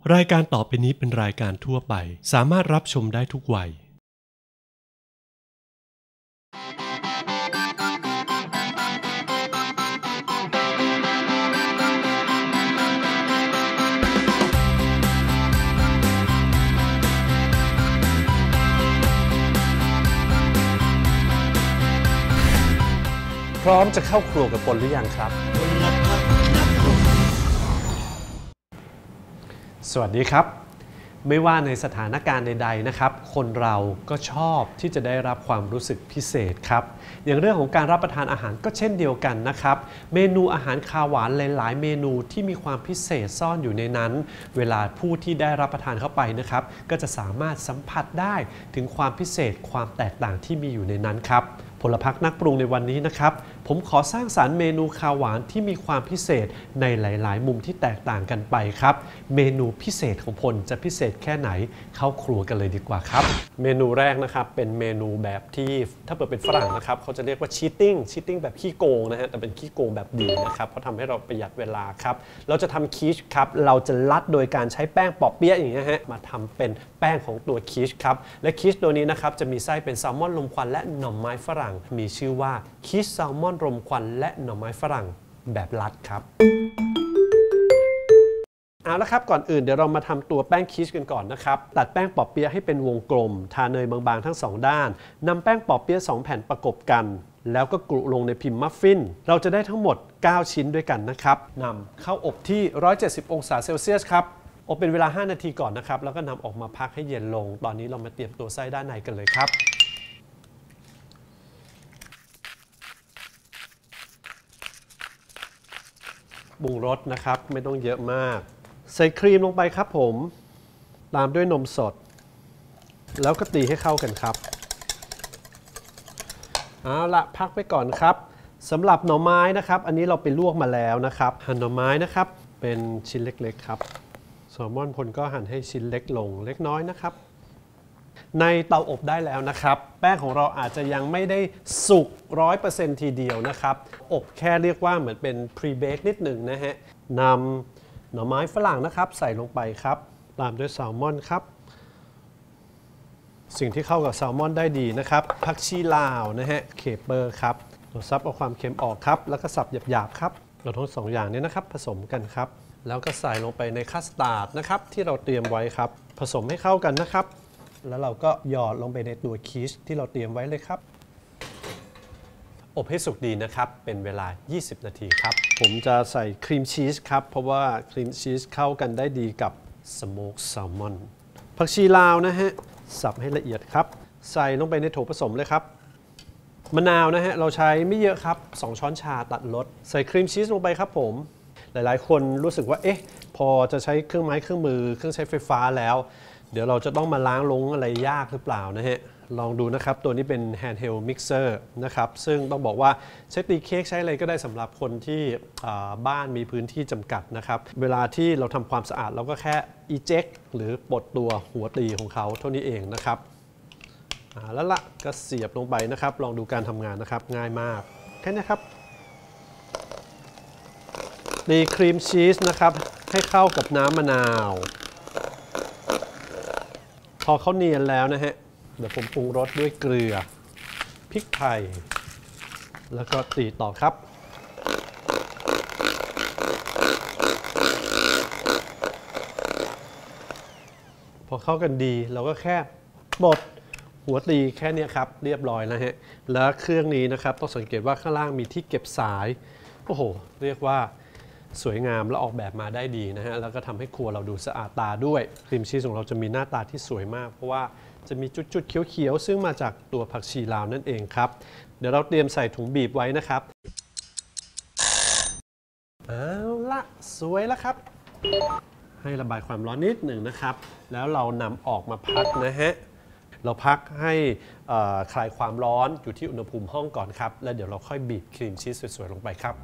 รายการต่อไปนี้เป็นรายการทั่วไปสามารถรับชมได้ทุกวัยพร้อมจะเข้าครัวกับปนหรือยังครับสวัสดีครับไม่ว่าในสถานการณ์ใดๆนะครับคนเราก็ชอบที่จะได้รับความรู้สึกพิเศษครับอย่างเรื่องของการรับประทานอาหารก็เช่นเดียวกันนะครับเมนูอาหารคาวหวานหลายๆเมนูที่มีความพิเศษซ่อนอยู่ในนั้นเวลาผู้ที่ได้รับประทานเข้าไปนะครับก็จะสามารถสัมผัสได้ถึงความพิเศษความแตกต่างที่มีอยู่ในนั้นครับพลพรรคนักปรุงในวันนี้นะครับผมขอสร้างสรรค์เมนูคาวหวานที่มีความพิเศษในหลายๆมุมที่แตกต่างกันไปครับเมนูพิเศษของพลจะพิเศษแค่ไหนเข้าครัวกันเลยดีกว่าครับเมนูแรกนะครับเป็นเมนูแบบที่ถ้าเปิดเป็นฝรั่งนะครับเขาจะเรียกว่าชีตติ้งแบบขี้โกงนะฮะแต่เป็นขี้โกงแบบดีนะครับเพราะทำให้เราประหยัดเวลาครับเราจะทำคีชครับเราจะลัดโดยการใช้แป้งปอเปี๊ยะอย่างเงี้ยฮะมาทำเป็นแป้งของตัวคีชครับและคีชตัวนี้นะครับจะมีไส้เป็นแซลมอนลมควันและหน่อไม้ฝรั่งมีชื่อว่าคีชแซลมอนรมควันและหน่อไม้ฝรั่งแบบลัดครับเอาละครับก่อนอื่นเดี๋ยวเรามาทำตัวแป้งคีชกันก่อนนะครับตัดแป้งปอเปี๊ยะให้เป็นวงกลมทาเนยบางๆทั้ง2ด้านนำแป้งปอเปี๊ยะ2แผ่นประกบกันแล้วก็กรุลงในพิมพ์มัฟฟินเราจะได้ทั้งหมด9ชิ้นด้วยกันนะครับนำเข้าอบที่170องศาเซลเซียสครับอบเป็นเวลา5นาทีก่อนนะครับแล้วก็นำออกมาพักให้เย็นลงตอนนี้เรามาเตรียมตัวไส้ด้านในกันเลยครับปรุงรสนะครับไม่ต้องเยอะมากใส่ครีมลงไปครับผมตามด้วยนมสดแล้วก็ตีให้เข้ากันครับเอาละพักไปก่อนครับสำหรับหน่อไม้นะครับอันนี้เราไปลวกมาแล้วนะครับหั่นหน่อไม้นะครับเป็นชิ้นเล็กๆครับแซลมอนพลก็หั่นให้ชิ้นเล็กลงเล็กน้อยนะครับในเตาอบได้แล้วนะครับแป้งของเราอาจจะยังไม่ได้สุก 100% ทีเดียวนะครับอบแค่เรียกว่าเหมือนเป็นพรีเบคนิดหนึ่งนะฮะนำหน่อไม้ฝรั่งนะครับใส่ลงไปครับตามด้วยแซลมอนครับสิ่งที่เข้ากับแซลมอนได้ดีนะครับผักชีลาวนะฮะเคเปอร์ครับเราซับเอาความเค็มออกครับแล้วก็สับหยาบๆครับเราทั้ง2อย่างนี้นะครับผสมกันครับแล้วก็ใส่ลงไปในคัสตาร์ดนะครับที่เราเตรียมไว้ครับผสมให้เข้ากันนะครับแล้วเราก็หยอดลงไปในตัวคีชที่เราเตรียมไว้เลยครับอบให้สุกดีนะครับเป็นเวลา20นาทีครับผมจะใส่ครีมชีสครับเพราะว่าครีมชีสเข้ากันได้ดีกับสโมกแซลมอนผักชีลาวนะฮะสับให้ละเอียดครับใส่ลงไปในโถผสมเลยครับมะนาวนะฮะเราใช้ไม่เยอะครับ2ช้อนชาตัดรสใส่ครีมชีสลงไปครับผมหลายๆคนรู้สึกว่าเอ๊ะพอจะใช้เครื่องไม้เครื่องมือเครื่องใช้ไฟฟ้าแล้วเดี๋ยวเราจะต้องมาล้างลงอะไรยากหรือเปล่านะฮะลองดูนะครับตัวนี้เป็น handheld mixer นะครับซึ่งต้องบอกว่าใช้ตีเค้กใช้อะไรก็ได้สำหรับคนที่บ้านมีพื้นที่จำกัดนะครับเวลาที่เราทำความสะอาดเราก็แค่ eject หรือปลดตัวหัวตีของเขาเท่านี้เองนะครับแล้วละก็เสียบลงไปนะครับลองดูการทำงานนะครับง่ายมากแค่นี้ครับตีครีมชีสนะครับให้เข้ากับน้ำมะนาวพอเขาเนียนแล้วนะฮะเดี๋ยวผมปรุงรสด้วยเกลือพริกไทยแล้วก็ตีต่อครับพอเข้ากันดีเราก็แค่บดหัวตีแค่นี้ครับเรียบร้อยแล้วฮะแล้วเครื่องนี้นะครับต้องสังเกตว่าข้างล่างมีที่เก็บสายโอ้โหเรียกว่าสวยงามและออกแบบมาได้ดีนะฮะแล้วก็ทำให้ครัวเราดูสะอาดตาด้วยครีมชีสของเราจะมีหน้าตาที่สวยมากเพราะว่าจะมีจุดๆเขียวๆซึ่งมาจากตัวผักชีลาวนั่นเองครับเดี๋ยวเราเตรียมใส่ถุงบีบไว้นะครับเอาละสวยแล้วครับให้ระบายความร้อนนิดหนึ่งนะครับแล้วเรานำออกมาพักนะฮะเราพักให้คลายความร้อนอยู่ที่อุณหภูมิห้องก่อนครับแล้วเดี๋ยวเราค่อยบีบครีมชีสสวยๆลงไปครับ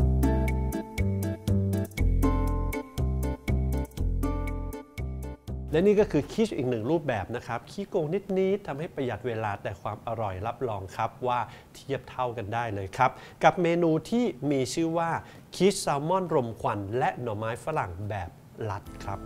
และและนี่ก็คือคิชอีกหนึ่งรูปแบบนะครับขี้โกงนิดๆทำให้ประหยัดเวลาแต่ความอร่อยรับรองครับว่าเทียบเท่ากันได้เลยครับกับเมนูที่มีชื่อว่าคิชแซลมอนรมควันและหน่อไม้ฝรั่งแบบลัดครับ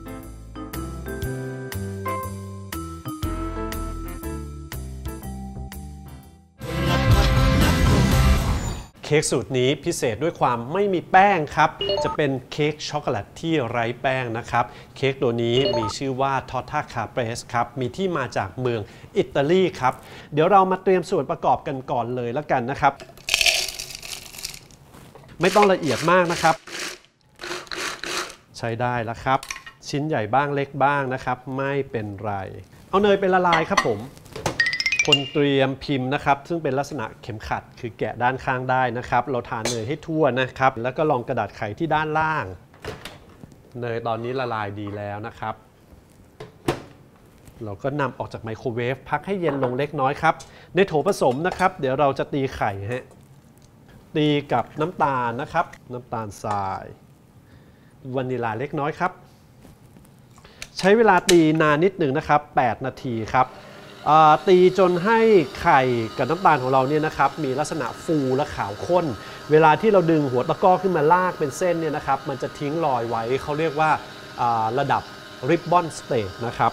เค้กสูตรนี้พิเศษด้วยความไม่มีแป้งครับจะเป็นเค้กช็อกโกแลตที่ไร้แป้งนะครับเค้กตัวนี้มีชื่อว่าทอร์ตาคาเปรสครับมีที่มาจากเมืองอิตาลีครับเดี๋ยวเรามาเตรียมส่วนประกอบกันก่อนเลยแล้วกันนะครับไม่ต้องละเอียดมากนะครับใช้ได้แล้วครับชิ้นใหญ่บ้างเล็กบ้างนะครับไม่เป็นไรเอาเนยไปละลายครับผมคนเตรียมพิมพ์นะครับซึ่งเป็นลักษณะเข็มขัดคือแกะด้านข้างได้นะครับเราทาเนยให้ทั่วนะครับแล้วก็รองกระดาษไขที่ด้านล่างเนยตอนนี้ละลายดีแล้วนะครับเราก็นำออกจากไมโครเวฟพักให้เย็นลงเล็กน้อยครับในโถผสมนะครับเดี๋ยวเราจะตีไข่ฮะตีกับน้ำตาลนะครับน้ำตาลทรายวานิลาเล็กน้อยครับใช้เวลาตีนานนิดหนึ่งนะครับ8 นาทีครับตีจนให้ไข่กับน้ำตาลของเราเนี่ยนะครับมีลักษณะฟูและขาวข้นเวลาที่เราดึงหัวตะกร้อขึ้นมาลากเป็นเส้นเนี่ยนะครับมันจะทิ้งรอยไว้เขาเรียกว่าระดับริบบอนสเตจนะครับ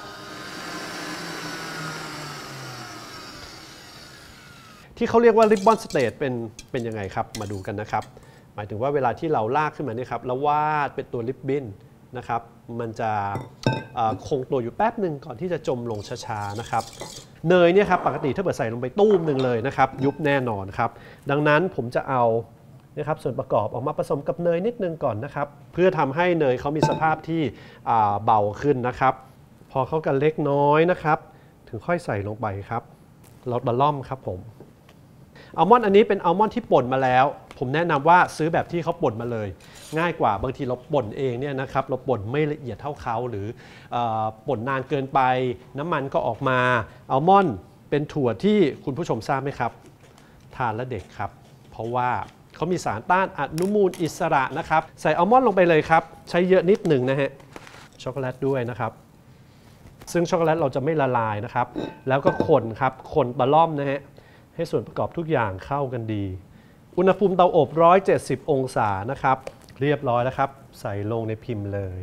ที่เขาเรียกว่าริบบอนสเตจเป็นยังไงครับมาดูกันนะครับหมายถึงว่าเวลาที่เราลากขึ้นมาเนี่ยครับแล้ววาดเป็นตัวริบบิ้นนะครับมันจะคงตัวอยู่แป๊บหนึ่งก่อนที่จะจมลงช้าๆนะครับเนยเนี่ยครับปกติถ้าเกิดใส่ลงไปตู้มหนึ่งเลยนะครับยุบแน่นอนครับดังนั้นผมจะเอานะครับส่วนประกอบออกมาผสมกับเนยนิดนึงก่อนนะครับเพื่อทำให้เนยเขามีสภาพที่เบาขึ้นนะครับพอเข้ากันเล็กน้อยนะครับถึงค่อยใส่ลงไปครับลดบะล่อมครับผมอัลมอนด์อันนี้เป็นอัลมอนด์ที่ป่นมาแล้วผมแนะนำว่าซื้อแบบที่เขาป่นมาเลยง่ายกว่าบางทีเราป่นเองเนี่ยนะครับเราป่นไม่ละเอียดเท่าเขาหรือป่นนานเกินไปน้ำมันก็ออกมาอัลมอนด์เป็นถั่วที่คุณผู้ชมทราบไหมครับทานแล้วเด็กครับเพราะว่าเขามีสารต้านอนุมูลอิสระนะครับใส่อัลมอนด์ลงไปเลยครับใช้เยอะนิดหนึ่งนะฮะช็อกโกแลตด้วยนะครับซึ่งช็อกโกแลตเราจะไม่ละลายนะครับแล้วก็คนครับคนตะล่อมนะฮะให้ส่วนประกอบทุกอย่างเข้ากันดีอุณหภูมิเตาอบ170 องศานะครับเรียบร้อยแล้วครับใส่ลงในพิมพ์เลย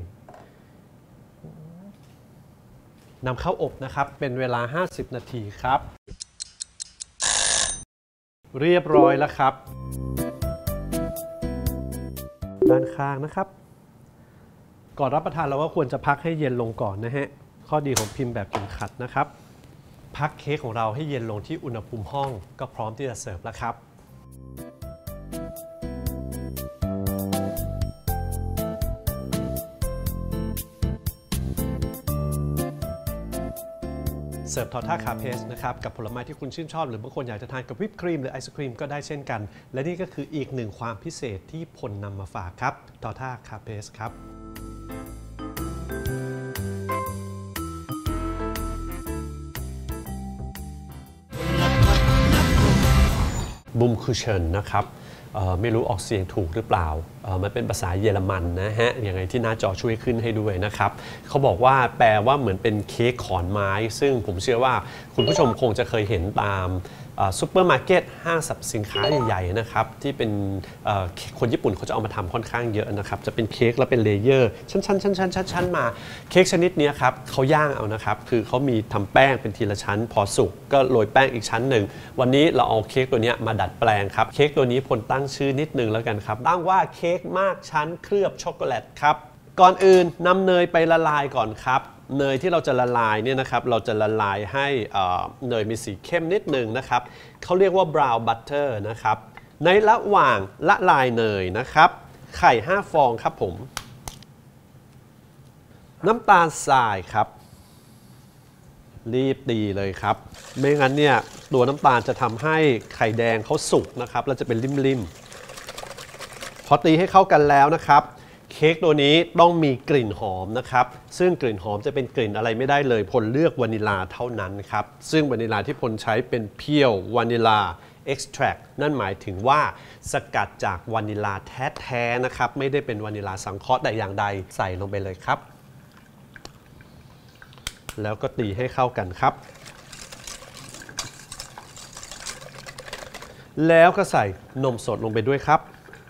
นำเข้าอบนะครับเป็นเวลา50 นาทีครับเรียบร้อยแล้วครับด้านข้างนะครับก่อนรับประทานเราก็ควรจะพักให้เย็นลงก่อนนะฮะข้อดีของพิมพ์แบบเข็มขัดนะครับพักเค้กของเราให้เย็นลงที่อุณหภูมิห้องก็พร้อมที่จะเสิร์ฟแล้วครับเสิร์ฟทอร์ตาคาเพสนะครับกับผลไม้ที่คุณชื่นชอบหรือบางคนอยากจะทานกับวิปครีมหรือไอศครีมก็ได้เช่นกันและนี่ก็คืออีกหนึ่งความพิเศษที่พลนำมาฝากครับทอร์ตาคาเพสครับบุมคูเชนนะครับไม่รู้ออกเสียงถูกหรือเปล่ามันเป็นภาษาเยอรมันนะฮะยังไงที่หน้าจอช่วยขึ้นให้ด้วยนะครับเขาบอกว่าแปลว่าเหมือนเป็นเค้กขอนไม้ซึ่งผมเชื่อว่าคุณผู้ชมคงจะเคยเห็นตามซูเปอร์มาร์เก็ตห้างสรรพสินค้าใหญ่ๆนะครับที่เป็นคนญี่ปุ่นเขาจะเอามาทำค่อนข้างเยอะนะครับจะเป็นเค้กแล้วเป็นเลเยอร์ชั้นๆมาเค้กชนิดนี้ครับเขาย่างเอานะครับคือเขามีทำแป้งเป็นทีละชั้นพอสุกก็โรยแป้งอีกชั้นหนึ่งวันนี้เราเอาเค้กตัวนี้มาดัดแปลงครับเค้กตัวนี้พลตั้งชื่อนิดนึงแล้วกันครับตั้งว่าเค้กมากชั้นเคลือบช็อกโกแลตครับก่อนอื่นนำเนยไปละลายก่อนครับเนยที่เราจะละลายเนี่ยนะครับเราจะละลายให้เนยมีสีเข้มนิดหนึ่งนะครับเขาเรียกว่า brown butter นะครับในระหว่างละลายเนยนะครับไข่5 ฟองครับผมน้ำตาลทรายครับรีบตีเลยครับไม่งั้นเนี่ยตัวน้ำตาลจะทำให้ไข่แดงเขาสุกนะครับแล้วจะเป็นริมๆพอตีให้เข้ากันแล้วนะครับเค้กตัวนี้ต้องมีกลิ่นหอมนะครับซึ่งกลิ่นหอมจะเป็นกลิ่นอะไรไม่ได้เลยพลเลือกวานิลาเท่านั้นครับซึ่งวานิลาที่พลใช้เป็นเพียววานิลาเอ็กซ์แทรคนั่นหมายถึงว่าสกัดจากวานิลาแท้ๆนะครับไม่ได้เป็นวานิลาสังเคราะห์แต่อย่างใดใส่ลงไปเลยครับแล้วก็ตีให้เข้ากันครับแล้วก็ใส่นมสดลงไปด้วยครับ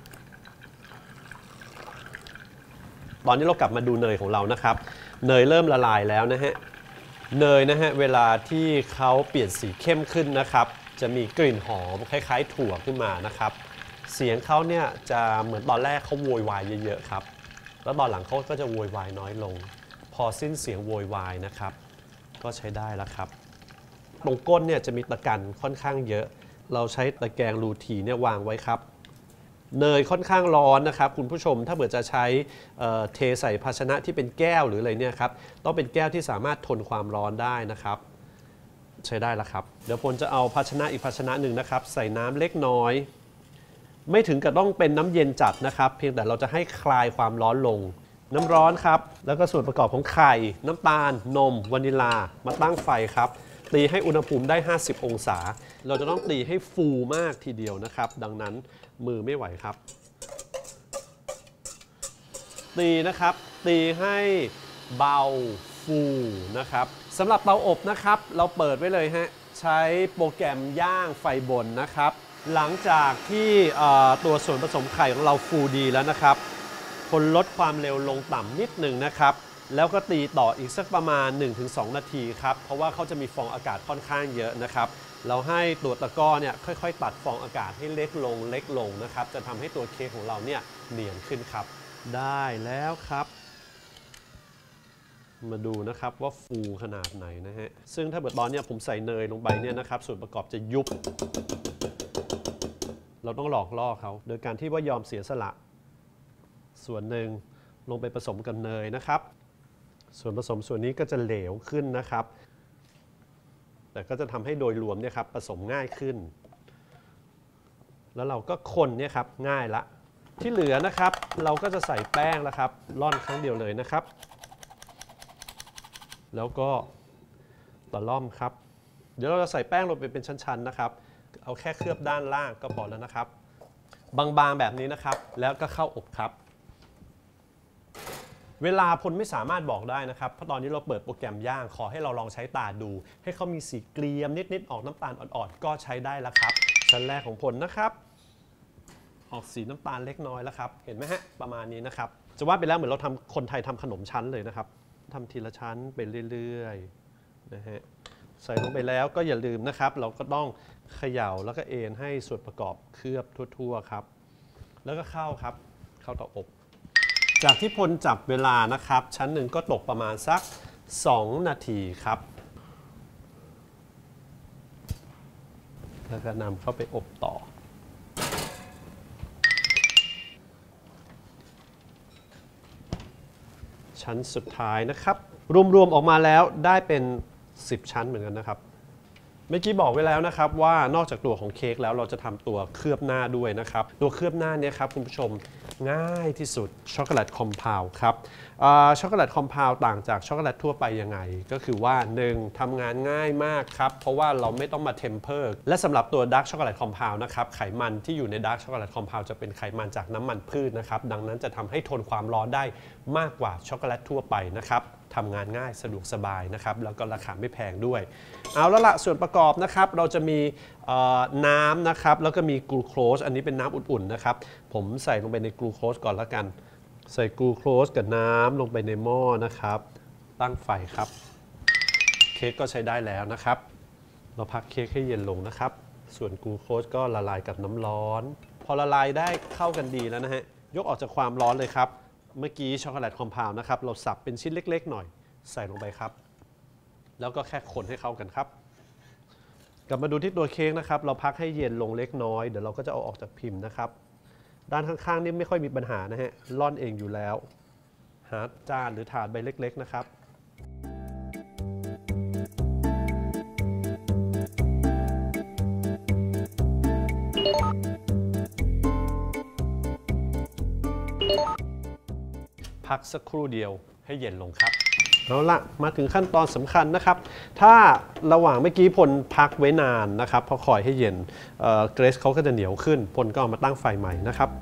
ตอนนี้เรากลับมาดูเนยของเรานะครับเนยเริ่มละลายแล้วนะฮะเนยนะฮะเวลาที่เขาเปลี่ยนสีเข้มขึ้นนะครับจะมีกลิ่นหอมคล้ายๆถั่วขึ้นมานะครับเสียงเขาเนี่ยจะเหมือนตอนแรกเขาโวยวายเยอะๆครับแล้วตอนหลังเขาก็จะโวยวายน้อยลงพอสิ้นเสียงโวยวายนะครับก็ใช้ได้แล้วครับตรงก้นเนี่ยจะมีตะกันค่อนข้างเยอะเราใช้ตะแกรงรูทีเนี่ยวางไว้ครับเนยค่อนข้างร้อนนะครับคุณผู้ชมถ้าเกิดจะใช้เทใส่ภาชนะที่เป็นแก้วหรืออะไรเนี่ยครับต้องเป็นแก้วที่สามารถทนความร้อนได้นะครับใช้ได้แล้วครับเดี๋ยวผมจะเอาภาชนะอีกภาชนะหนึ่งนะครับใส่น้ำเล็กน้อยไม่ถึงกับต้องเป็นน้ำเย็นจัดนะครับเพียงแต่เราจะให้คลายความร้อนลงน้ำร้อนครับแล้วก็ส่วนประกอบของไข่น้ำตาลนมวานิลามาตั้งไฟครับตีให้อุณหภูมิได้50องศาเราจะต้องตีให้ฟูมากทีเดียวนะครับดังนั้นมือไม่ไหวครับตีนะครับตีให้เบาฟูนะครับสำหรับเตาอบนะครับเราเปิดไว้เลยฮะใช้โปรแกรมย่างไฟบนนะครับหลังจากที่ตัวส่วนผสมไข่ของเราฟูดีแล้วนะครับคนลดความเร็วลงต่ำนิดหนึ่งนะครับแล้วก็ตีต่ออีกสักประมาณ 1-2 นาทีครับเพราะว่าเขาจะมีฟองอากาศค่อนข้างเยอะนะครับเราให้ตัวตะกร้อเนี่ยค่อยๆตัดฟองอากาศให้เล็กลงนะครับจะทำให้ตัวเค้กของเราเนี่ยเนียนขึ้นครับได้แล้วครับมาดูนะครับว่าฟูขนาดไหนนะฮะซึ่งถ้าเกิดตอนนี้ผมใส่เนยลงไปเนี่ยนะครับส่วนประกอบจะยุบเราต้องหลอกล่อเขาโดยการที่ว่ายอมเสียสละส่วนหนึ่งลงไปผสมกับเนยนะครับส่วนผสมส่วนนี้ก็จะเหลวขึ้นนะครับแต่ก็จะทำให้โดยรวมเนี่ยครับผสมง่ายขึ้นแล้วเราก็คนเนี่ยครับง่ายละที่เหลือนะครับเราก็จะใส่แป้งแล้วครับร่อนครั้งเดียวเลยนะครับแล้วก็ตะล่อมครับเดี๋ยวเราจะใส่แป้งลงไปเป็นชั้นๆนะครับเอาแค่เคลือบด้านล่างก็พอแล้วนะครับบางๆแบบนี้นะครับแล้วก็เข้าอบครับเวลาพลไม่สามารถบอกได้นะครับเพราะตอนนี้เราเปิดโปรแกรมย่างขอให้เราลองใช้ตาดูให้เขามีสีเกรียมนิดๆออกน้ำตาลอ่อนๆก็ใช้ได้แล้วครับชั้นแรกของพลนะครับออกสีน้ำตาลเล็กน้อยแล้วครับเห็นไหมฮะประมาณนี้นะครับจะว่าไปแล้วเหมือนเราทำคนไทยทำขนมชั้นเลยนะครับทำทีละชั้นไปเรื่อยๆนะฮะใส่ลงไปแล้วก็อย่าลืมนะครับเราก็ต้องเขย่าแล้วก็เอนให้ส่วนประกอบเคลือบทั่วๆครับแล้วก็เข้าครับเข้าเตาอบจากที่พลจับเวลานะครับชั้นหนึ่งก็ตกประมาณสัก2 นาทีครับแล้วก็นำเข้าไปอบต่อชั้นสุดท้ายนะครับรวมๆออกมาแล้วได้เป็น10ชั้นเหมือนกันนะครับเมื่อกี้บอกไว้แล้วนะครับว่านอกจากตัวของเค้กแล้วเราจะทำตัวเคลือบหน้าด้วยนะครับตัวเคลือบหน้าเนี่ยครับคุณผู้ชมง่ายที่สุดช็อกโกแลตคอมเพลด์ครับช็อกโกแลตคอมเพลด์ต่างจากช็อกโกแลตทั่วไปยังไงก็คือว่า1ทำงานง่ายมากครับเพราะว่าเราไม่ต้องมาเทมเพอร์และสำหรับตัวดาร์กช็อกโกแลตคอมเพลด์นะครับไขมันที่อยู่ในดาร์กช็อกโกแลตคอมเพลด์จะเป็นไขมันจากน้ำมันพืชนะครับดังนั้นจะทำให้ทนความร้อนได้มากกว่าช็อกโกแลตทั่วไปนะครับทำงานง่ายสะดวกสบายนะครับแล้วก็ราคาไม่แพงด้วยเอาแล้วละส่วนประกอบนะครับเราจะมีน้ำนะครับแล้วก็มีกลูโคสอันนี้เป็นน้ำอุ่นๆนะครับผมใส่ลงไปในกลูโคสก่อนแล้วกันใส่กลูโคสกับน้ำลงไปในหม้อนะครับตั้งไฟครับเค้กก็ใช้ได้แล้วนะครับเราพักเค้กให้เย็นลงนะครับส่วนกลูโคสก็ละลายกับน้ำร้อนพอละลายได้เข้ากันดีแล้วนะฮะยกออกจากความร้อนเลยครับเมื่อกี้ช็อกโกแลตคอมเพลด์นะครับเราสับเป็นชิ้นเล็กๆหน่อยใส่ลงไปครับแล้วก็แค่คนให้เข้ากันครับกลับมาดูที่ตัวเค้กนะครับเราพักให้เย็นลงเล็กน้อยเดี๋ยวเราก็จะเอาออกจากพิมพ์นะครับด้านข้างๆนี่ไม่ค่อยมีปัญหานะฮะร่อนเองอยู่แล้วหาจานหรือถาดใบเล็กๆนะครับพักสักครู่เดียวให้เย็นลงครับเอาละมาถึงขั้นตอนสำคัญนะครับถ้าระหว่างเมื่อกี้พลพักไว้นานนะครับพอคอยให้เย็นเกรซเขาก็จะเหนียวขึ้นพลก็เอามาตั้งไฟใหม่นะครับ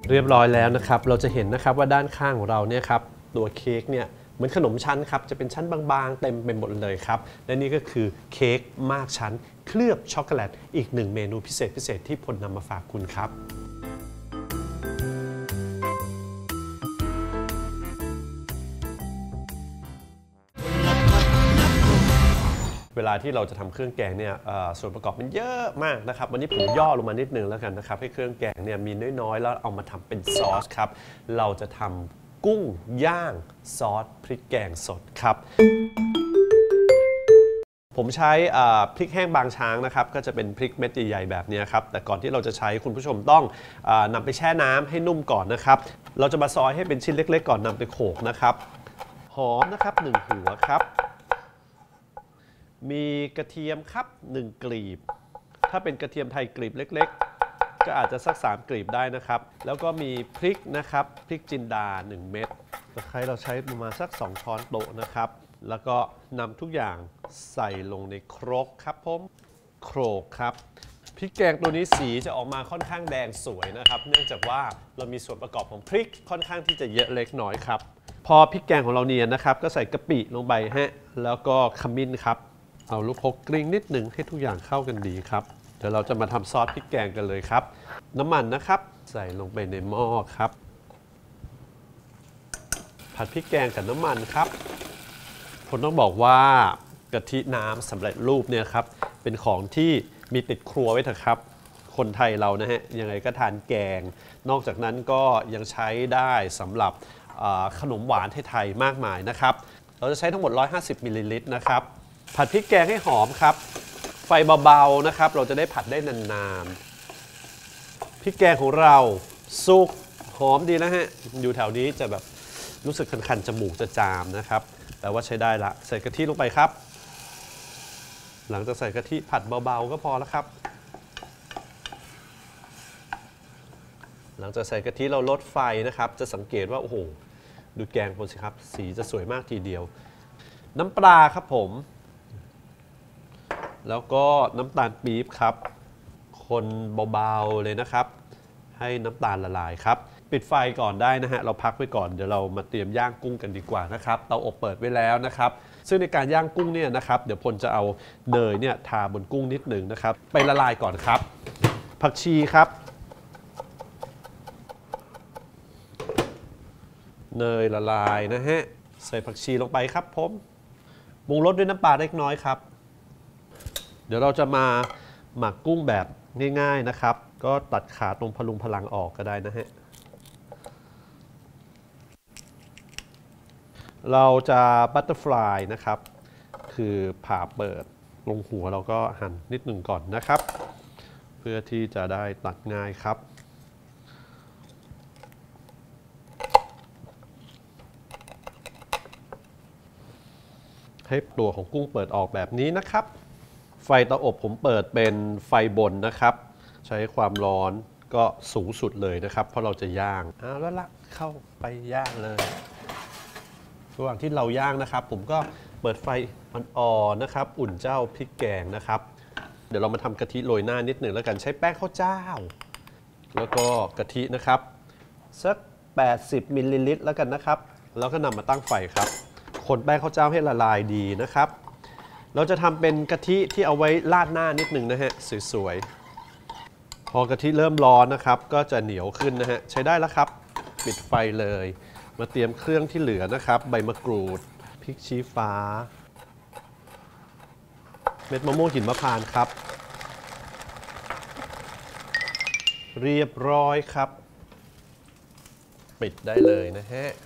เรียบร้อยแล้วนะครับเราจะเห็นนะครับว่าด้านข้างของเราเนี่ยครับตัวเค้กเนี่ยเหมือนขนมชั้นครับจะเป็นชั้นบางๆเต็มไปหมดเลยครับและนี่ก็คือเค้กมากชั้นเคลือบช็อกโกแลตอีกหนึ่งเมนูพิเศษที่พลนำมาฝากคุณครับเวลาที่เราจะทำเครื่องแกงเนี่ยส่วนประกอบมันเยอะมากนะครับวันนี้ผมย่อลงมานิดนึงแล้วกันนะครับให้เครื่องแกงเนี่ยมีน้อยๆแล้วเอามาทำเป็นซอสครับเราจะทำกุ้งย่างซอสพริกแกงสดครับผมใช้พริกแห้งบางช้างนะครับก็จะเป็นพริกเม็ดใหญ่ๆแบบนี้ครับแต่ก่อนที่เราจะใช้คุณผู้ชมต้องนำไปแช่น้ำให้นุ่มก่อนนะครับเราจะมาซอยให้เป็นชิ้นเล็กๆก่อนนำไปโขลกนะครับหอมนะครับ1 หัวครับมีกระเทียมครับ1 กลีบถ้าเป็นกระเทียมไทยกลีบเล็กๆก็อาจจะสัก3 กลีบได้นะครับแล้วก็มีพริกนะครับพริกจินดา1 เม็ดตะไคร้เราใช้ประมาณสัก2 ช้อนโต๊ะนะครับแล้วก็นำทุกอย่างใส่ลงในครกครับผมโขลกครับพริกแกงตัวนี้สีจะออกมาค่อนข้างแดงสวยนะครับเนื่องจากว่าเรามีส่วนประกอบของพริกค่อนข้างที่จะเยอะเล็กน้อยครับพอพริกแกงของเราเนียนนะครับก็ใส่กะปิลงไปฮะแล้วก็ขมิ้นครับเอาลูกพกกลิ้งนิดหนึ่งให้ทุกอย่างเข้ากันดีครับเดี๋ยวเราจะมาทำซอสพริกแกงกันเลยครับน้ำมันนะครับใส่ลงไปในหม้อครับผัดพริกแกงกับน้ำมันครับผมต้องบอกว่ากะทิน้ำสำเร็จรูปเนี่ยครับเป็นของที่มีติดครัวไว้เถอะครับคนไทยเรานะฮะยังไงก็ทานแกงนอกจากนั้นก็ยังใช้ได้สำหรับขนมหวานไทยๆมากมายนะครับเราจะใช้ทั้งหมด150 มิลลิลิตรนะครับผัดพริกแกงให้หอมครับไฟเบาๆนะครับเราจะได้ผัดได้นานๆพริกแกงของเราสุกหอมดีนะฮะอยู่แถวนี้จะแบบรู้สึกคันๆจมูกจะจามนะครับแต่ว่าใช้ได้ละใส่กะทิลงไปครับหลังจากใส่กะทิผัดเบาๆก็พอแล้วครับหลังจากใส่กะทิเราลดไฟนะครับจะสังเกตว่าโอ้โหดูแกงผมสิครับสีจะสวยมากทีเดียวน้ำปลาครับผมแล้วก็น้ำตาลปี๊บครับคนเบาๆเลยนะครับให้น้ำตาลละลายครับปิดไฟก่อนได้นะฮะเราพักไว้ก่อนเดี๋ยวเรามาเตรียมย่างกุ้งกันดีกว่านะครับเตาอบเปิดไว้แล้วนะครับซึ่งในการย่างกุ้งเนี่ยนะครับเดี๋ยวพลจะเอาเนยเนี่ยทาบนกุ้งนิดหนึ่งนะครับไปละลายก่อนครับผักชีครับเนยละลายนะฮะใส่ผักชีลงไปครับผมปรุงรสด้วยน้ำปลาเล็กน้อยครับเดี๋ยวเราจะมาหมักกุ้งแบบง่ายๆนะครับก็ตัดขาตรงพลุงพลังออกก็ได้นะฮะเราจะบัตเตอร์ฟลายนะครับคือผ่าเปิดลงหัวเราก็หั่นนิดหนึ่งก่อนนะครับเพื่อที่จะได้ตัดง่ายครับให้ตัวของกุ้งเปิดออกแบบนี้นะครับไฟเตาอบผมเปิดเป็นไฟบนนะครับใช้ความร้อนก็สูงสุดเลยนะครับเพราะเราจะย่างแล้วละเข้าไปย่างเลยระหว่างที่เราย่างนะครับผมก็เปิดไฟอ่อนๆนะครับอุ่นเจ้าพริกแกงนะครับเดี๋ยวเรามาทำกะทิโรยหน้านิดหนึ่งแล้วกันใช้แป้งข้าวเจ้าแล้วก็กะทินะครับสัก80 มิลลิลิตรแล้วกันนะครับแล้วก็นำมาตั้งไฟครับคนแป้งข้าวเจ้าให้ละลายดีนะครับเราจะทำเป็นกะทิที่เอาไว้ราดหน้านิดหนึ่งนะฮะสวยๆพอกะทิเริ่มร้อนนะครับก็จะเหนียวขึ้นนะฮะใช้ได้แล้วครับปิดไฟเลยมาเตรียมเครื่องที่เหลือนะครับใบมะกรูดพริกชี้ฟ้าเม็ดมะม่วงหิมพานต์ครับเรียบร้อยครับปิดได้เลยนะฮะ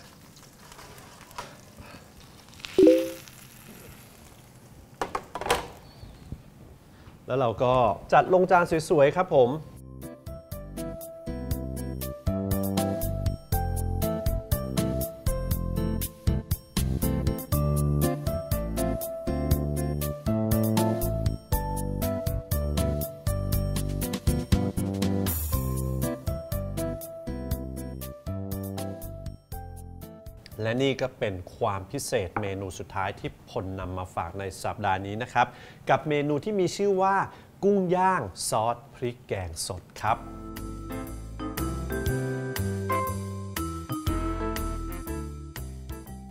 แล้วเราก็จัดลงจานสวยๆครับผม และนี่ก็เป็นความพิเศษเมนูสุดท้ายที่พลนำมาฝากในสัปดาห์นี้นะครับกับเมนูที่มีชื่อว่ากุ้งย่างซอสพริกแกงสดครับ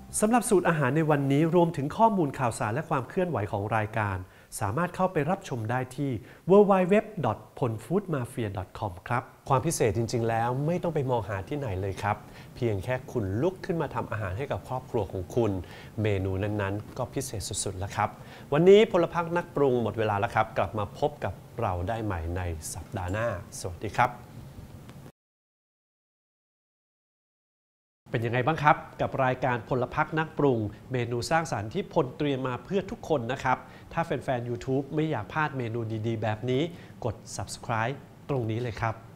สำหรับสูตรอาหารในวันนี้รวมถึงข้อมูลข่าวสารและความเคลื่อนไหวของรายการสามารถเข้าไปรับชมได้ที่ www.ponfoodmafia.com ครับความพิเศษจริงๆแล้วไม่ต้องไปมองหาที่ไหนเลยครับเพียงแค่คุณลุกขึ้นมาทำอาหารให้กับครอบครัวของคุณเมนูนั้นๆก็พิเศษสุดๆแล้วครับวันนี้พลพรรคนักปรุงหมดเวลาแล้วครับกลับมาพบกับเราได้ใหม่ในสัปดาห์หน้าสวัสดีครับเป็นยังไงบ้างครับกับรายการพลพรรคนักปรุงเมนูสร้างสรรค์ที่พลเตรียมมาเพื่อทุกคนนะครับถ้าแฟนๆ YouTube ไม่อยากพลาดเมนูดีๆแบบนี้กด Subscribe ตรงนี้เลยครับ